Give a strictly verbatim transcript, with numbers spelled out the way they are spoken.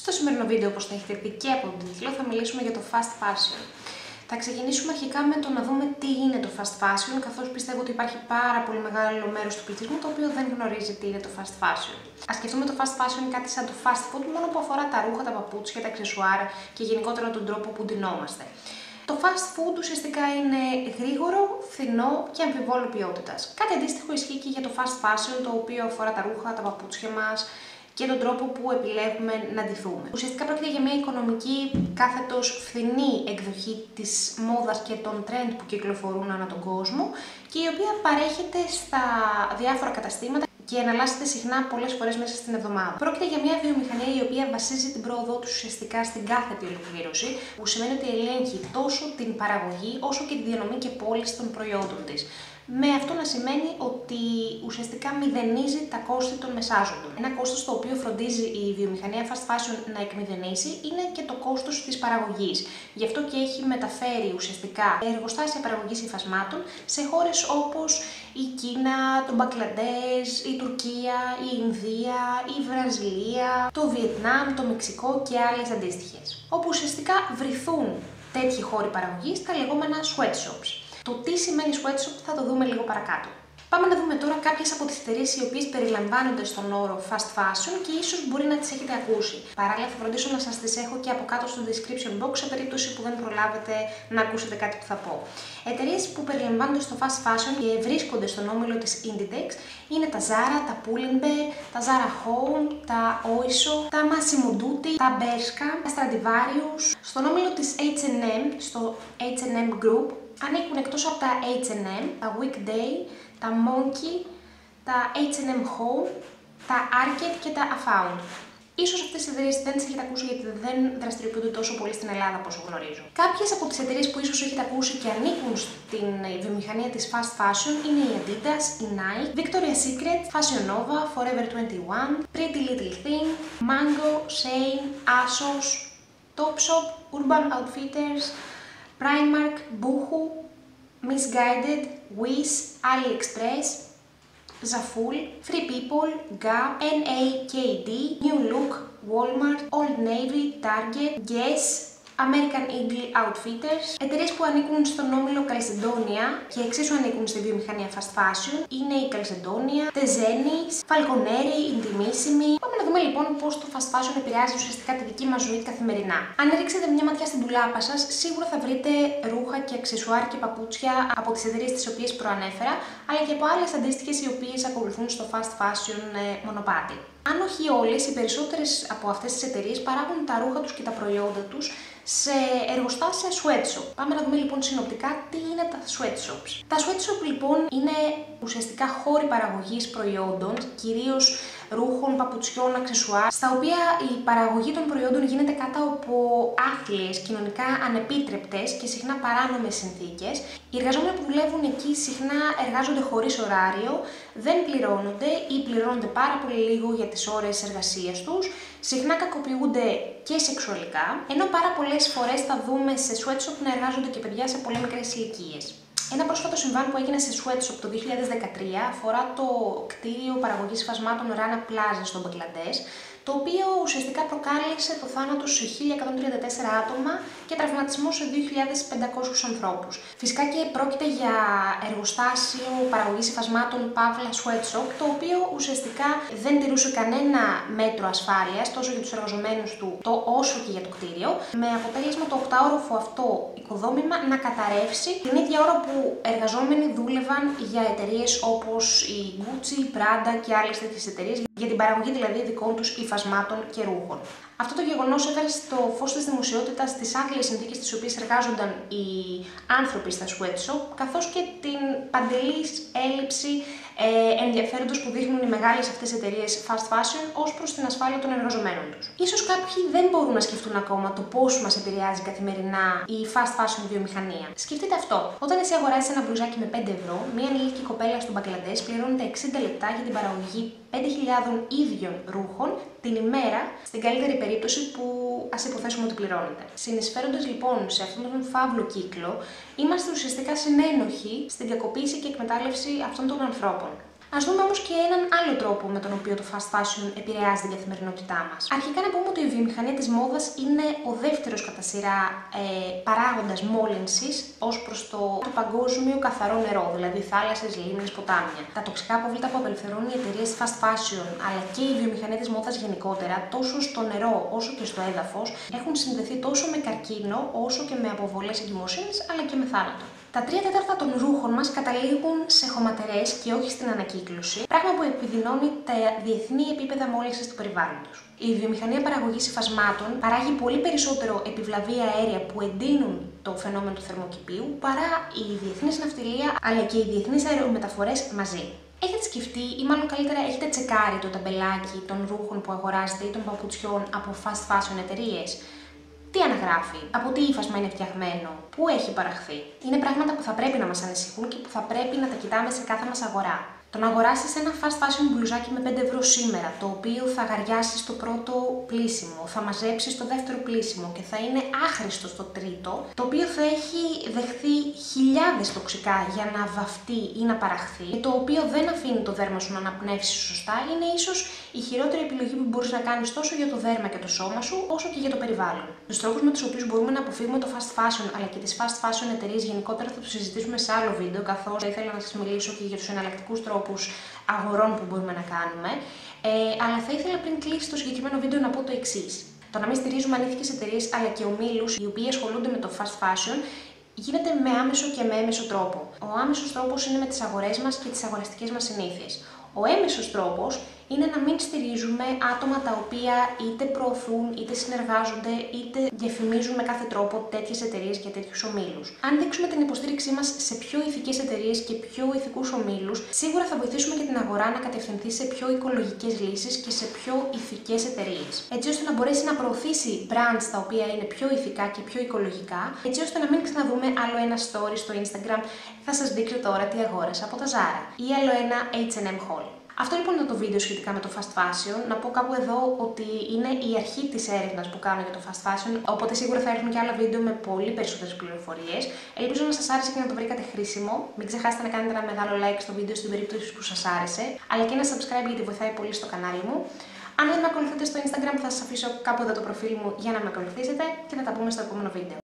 Στο σημερινό βίντεο, όπως θα έχετε πει και από τον τίτλο, θα μιλήσουμε για το fast fashion. Θα ξεκινήσουμε αρχικά με το να δούμε τι είναι το fast fashion, καθώς πιστεύω ότι υπάρχει πάρα πολύ μεγάλο μέρος του πληθυσμού το οποίο δεν γνωρίζει τι είναι το fast fashion. Ας σκεφτούμε το fast fashion κάτι σαν το fast food, μόνο που αφορά τα ρούχα, τα παπούτσια, τα αξεσουάρ και γενικότερα τον τρόπο που ντυνόμαστε. Το fast food ουσιαστικά είναι γρήγορο, φθηνό και αμφιβόλου ποιότητας. Κάτι αντίστοιχο ισχύει και για το fast fashion, το οποίο αφορά τα ρούχα, τα παπούτσια μας και τον τρόπο που επιλέγουμε να ντυθούμε. Ουσιαστικά πρόκειται για μια οικονομική, κάθετος φθηνή εκδοχή της μόδας και των trend που κυκλοφορούν ανά τον κόσμο και η οποία παρέχεται στα διάφορα καταστήματα και εναλλάσσεται συχνά πολλές φορές μέσα στην εβδομάδα. Πρόκειται για μια βιομηχανία η οποία βασίζει την πρόοδό του ουσιαστικά στην κάθετη ολοκλήρωση, που σημαίνει ότι ελέγχει τόσο την παραγωγή όσο και τη διανομή και πώληση των προϊόντων της. Με αυτό να σημαίνει ότι ουσιαστικά μηδενίζει τα κόστη των μεσάζοντων. Ένα κόστος το οποίο φροντίζει η βιομηχανία fast fashion να εκμηδενήσει είναι και το κόστος της παραγωγής. Γι' αυτό και έχει μεταφέρει ουσιαστικά εργοστάσια παραγωγής υφασμάτων σε χώρες όπως η Κίνα, το Μπαγκλαντές, η Τουρκία, η Ινδία, η Βραζιλία, το Βιετνάμ, το Μεξικό και άλλες αντίστοιχες. Όπου ουσιαστικά βρηθούν τέτοιοι χώροι παραγωγής, τα λεγόμενα sweatshops. Το τι σημαίνει sweatshop θα το δούμε λίγο παρακάτω. Πάμε να δούμε τώρα κάποιες από τις εταιρείες οι οποίες περιλαμβάνονται στον όρο fast fashion και ίσως μπορεί να τις έχετε ακούσει. Παράλληλα, θα φροντίσω να σας τις έχω και από κάτω στο description box σε περίπτωση που δεν προλάβετε να ακούσετε κάτι που θα πω. Εταιρείες που περιλαμβάνονται στο fast fashion και βρίσκονται στον όμιλο της Inditex είναι τα Zara, τα Pull&Bear, τα Zara Home, τα Oysho, τα Massimo Dutti, τα Bershka, τα Stradivarius. Στον όμιλο της έιτς εντ εμ, στο έιτς εντ εμ Group, ανήκουν εκτός από τα έιτς εντ εμ, τα Weekday, τα Monkey, τα έιτς εντ εμ Home, τα Arcade και τα Afound. Ίσως αυτές τις εταιρείες δεν τις έχετε ακούσει γιατί δεν δραστηριοποιούνται τόσο πολύ στην Ελλάδα όσο γνωρίζω. Κάποιες από τις εταιρείες που ίσως έχετε ακούσει και ανήκουν στην βιομηχανία της fast fashion είναι η Adidas, η Nike, Victoria's Secret, Fashion Nova, Forever είκοσι ένα, Pretty Little Thing, Mango, Shein, Asos, Topshop, Urban Outfitters, Primark, Boohoo, Missguided, Wish, AliExpress, Zaful, Free People, Gap, εν έι κέι ντι, New Look, Walmart, Old Navy, Target, Guess, American Eagle Outfitters. Εταιρείες που ανήκουν στον όμιλο Calzedonia και εξίσου ανήκουν στη βιομηχανία fast fashion είναι η Calzedonia, Tezenis, Falconeri, Intimissimi. Πάμε να δούμε λοιπόν πώς το fast fashion επηρεάζει ουσιαστικά τη δική μας ζωή καθημερινά. Αν ρίξετε μια ματιά στην ντουλάπα σας, σίγουρα θα βρείτε ρούχα και αξεσουάρ και παπούτσια από τις εταιρείες τις οποίες προανέφερα, αλλά και από άλλες αντίστοιχες οι οποίες ακολουθούν στο fast fashion μονοπάτι. Αν όχι όλες, οι περισσότερες από αυτές τις εταιρείες παράγουν τα ρούχα τους και τα προϊόντα τους σε εργοστάσια sweatshop. Πάμε να δούμε λοιπόν συνοπτικά τι είναι τα sweatshops. Τα sweatshop λοιπόν είναι ουσιαστικά χώροι παραγωγής προϊόντων, κυρίως ρούχων, παπουτσιών, αξεσουάρ, στα οποία η παραγωγή των προϊόντων γίνεται κάτω από άθλιες, κοινωνικά ανεπίτρεπτες και συχνά παράνομες συνθήκες. Οι εργαζόμενοι που δουλεύουν εκεί συχνά εργάζονται χωρίς ωράριο, δεν πληρώνονται ή πληρώνονται πάρα πολύ λίγο για τις ώρες εργασίας τους, συχνά κακοποιούνται και σεξουαλικά, ενώ πάρα πολλές φορές θα δούμε σε sweatshop να εργάζονται και παιδιά σε πολύ μικρές ηλικίες. Ένα πρόσφατο συμβάν που έγινε σε sweatshop το δύο χιλιάδες δεκατρία αφορά το κτίριο παραγωγής υφασμάτων Rana Plaza στο Μπαγκλαντές, το οποίο ουσιαστικά προκάλεσε το θάνατο σε χίλια εκατόν τριάντα τέσσερα άτομα και τραυματισμό σε δύο χιλιάδες πεντακόσιους ανθρώπους. Φυσικά και πρόκειται για εργοστάσιο παραγωγής υφασμάτων παύλα sweatshop, το οποίο ουσιαστικά δεν τηρούσε κανένα μέτρο ασφάλειας τόσο για τους εργαζομένους του το όσο και για το κτίριο, με αποτέλεσμα το οκτάωροφο αυτό οικοδόμημα να καταρρεύσει την ίδια ώρα που εργαζόμενοι δούλευαν για εταιρείες όπως η Gucci, η Prada και άλλες τέτοιες εταιρείες, για την παραγωγή δηλαδή δικών τους υφασμάτων και ρούχων. Αυτό το γεγονός έβαλε στο φως της δημοσιότητας τις άθλιες συνθήκες στις οποίες εργάζονταν οι άνθρωποι στα sweatshop, καθώς και την παντελής έλλειψη ε, ενδιαφέροντος που δείχνουν οι μεγάλες αυτές εταιρείες fast fashion ως προς την ασφάλεια των εργαζομένων τους. Ίσως κάποιοι δεν μπορούν να σκεφτούν ακόμα το πώς μας επηρεάζει καθημερινά η fast fashion βιομηχανία. Σκεφτείτε αυτό. Όταν εσύ αγοράζεις ένα μπλουζάκι με πέντε ευρώ, μία ανήλικη κοπέλα στο Μπαγκλαντές πληρώνεται εξήντα λεπτά για την παραγωγή πέντε χιλιάδων ίδιων ρούχων την ημέρα, στην καλύτερη περίπτωση που ας υποθέσουμε ότι πληρώνεται. Συνεισφέροντας λοιπόν σε αυτόν τον φαύλο κύκλο, είμαστε ουσιαστικά συνένοχοι στην κακοποίηση και εκμετάλλευση αυτών των ανθρώπων. Ας δούμε όμως και έναν άλλο τρόπο με τον οποίο το fast fashion επηρεάζει την καθημερινότητά μας. Αρχικά να πούμε ότι η βιομηχανία της μόδας είναι ο δεύτερος κατά σειρά ε, παράγοντας μόλυνσης ως προς το, το παγκόσμιο καθαρό νερό, δηλαδή θάλασσες, λίμνες, ποτάμια. Τα τοξικά απόβλητα που απελευθερώνουν οι εταιρείες fast fashion αλλά και η βιομηχανία της μόδας γενικότερα, τόσο στο νερό όσο και στο έδαφος, έχουν συνδεθεί τόσο με καρκίνο όσο και με αποβολές εγκυμοσύνης αλλά και με θάνατο. Τα τρία τέταρτα των ρούχων μας καταλήγουν σε χωματερές και όχι στην ανακύκλωση, πράγμα που επιδεινώνει τα διεθνή επίπεδα μόλυνσης του περιβάλλοντος. Η βιομηχανία παραγωγής υφασμάτων παράγει πολύ περισσότερο επιβλαβή αέρια που εντείνουν το φαινόμενο του θερμοκηπίου παρά η διεθνής ναυτιλία αλλά και οι διεθνείς αερομεταφορές μαζί. Έχετε σκεφτεί ή μάλλον καλύτερα έχετε τσεκάρει το ταμπελάκι των ρούχων που αγοράζετε ή των παπουτσιών από fast fashion εταιρείες? Τι αναγράφει, από τι ύφασμα είναι φτιαγμένο, πού έχει παραχθεί? Είναι πράγματα που θα πρέπει να μας ανησυχούν και που θα πρέπει να τα κοιτάμε σε κάθε μας αγορά. Το να αγοράσεις ένα fast fashion μπλουζάκι με πέντε ευρώ σήμερα, το οποίο θα αγαριάσει στο πρώτο πλήσιμο, θα μαζέψει στο δεύτερο πλήσιμο και θα είναι άχρηστο στο τρίτο, το οποίο θα έχει δεχθεί χιλιάδες τοξικά για να βαφτεί ή να παραχθεί, το οποίο δεν αφήνει το δέρμα σου να αναπνεύσει σωστά, είναι ίσως η χειρότερη επιλογή που μπορείς να κάνεις τόσο για το δέρμα και το σώμα σου, όσο και για το περιβάλλον. Τους τρόπους με τους οποίους μπορούμε να αποφύγουμε το fast fashion αλλά και τις fast fashion εταιρείες γενικότερα θα το συζητήσουμε σε άλλο βίντεο, καθώς θα ήθελα να σας μιλήσω και για τους εναλλακτικούς τρόπους αγορών που μπορούμε να κάνουμε. Ε, αλλά θα ήθελα πριν κλείσει το συγκεκριμένο βίντεο να πω το εξής. Το να μην στηρίζουμε ανήθικες εταιρείες αλλά και ομίλους οι οποίοι ασχολούνται με το fast fashion γίνεται με άμεσο και με έμεσο τρόπο. Ο άμεσος τρόπος είναι με τις αγορές μας και τις αγοραστικές μας συνήθειες. Ο έμεσος τρόπος είναι να μην στηρίζουμε άτομα τα οποία είτε προωθούν, είτε συνεργάζονται, είτε διαφημίζουν με κάθε τρόπο τέτοιες εταιρείες και τέτοιους ομίλους. Αν δείξουμε την υποστήριξή μας σε πιο ηθικές εταιρείες και πιο ηθικούς ομίλους, σίγουρα θα βοηθήσουμε και την αγορά να κατευθυνθεί σε πιο οικολογικές λύσεις και σε πιο ηθικές εταιρείες. Έτσι ώστε να μπορέσει να προωθήσει brands τα οποία είναι πιο ηθικά και πιο οικολογικά, έτσι ώστε να μην ξαναδούμε άλλο ένα story στο Instagram. Θα σας δείξω τώρα τι αγόρασα από τα Zara ή άλλο ένα έιτς εντ εμ haul. Αυτό λοιπόν είναι το βίντεο σχετικά με το fast fashion. Να πω κάπου εδώ ότι είναι η αρχή της έρευνας που κάνω για το fast fashion, οπότε σίγουρα θα έρθουν και άλλα βίντεο με πολύ περισσότερες πληροφορίες. Ελπίζω να σας άρεσε και να το βρήκατε χρήσιμο. Μην ξεχάσετε να κάνετε ένα μεγάλο like στο βίντεο στην περίπτωση που σας άρεσε, αλλά και ένα subscribe γιατί βοηθάει πολύ στο κανάλι μου. Αν δεν με ακολουθείτε στο Instagram θα σας αφήσω κάπου εδώ το προφίλ μου για να με ακολουθήσετε και θα τα πούμε στο επόμενο βίντεο.